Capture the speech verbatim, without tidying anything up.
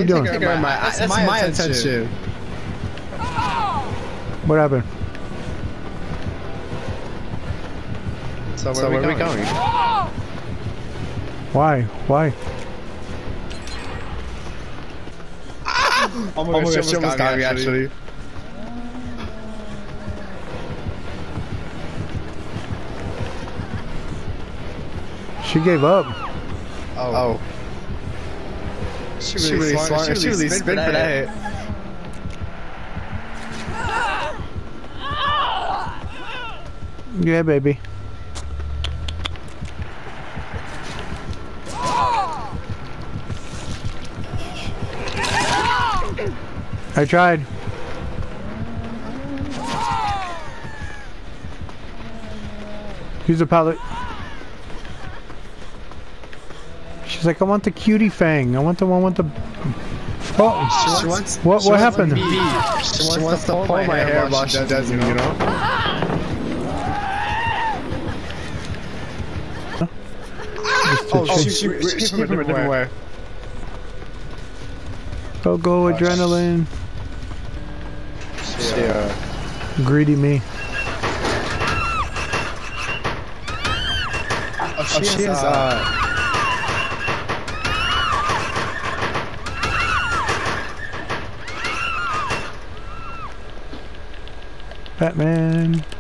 you doing? My, that's, that's my, my attention. What happened? So where, so are, we where are we going? Why? Why? Oh my, oh my gosh, she almost, almost got me actually. actually. She gave up. Oh. oh. She really, she really swung. She really, she really spin for that. Yeah, baby. I tried. Use a pallet. She's like, I want the cutie fang. I want the one with the. Oh, she wants, what? She what wants happened? She wants, she wants to pull, pull my, my hair, hair while she does it, you know. You know? Oh, she, she, she, she, she came from a different way. Go, go, oh, adrenaline. Yeah. Greedy me. Oh, she, oh, she is, uh... uh Batman.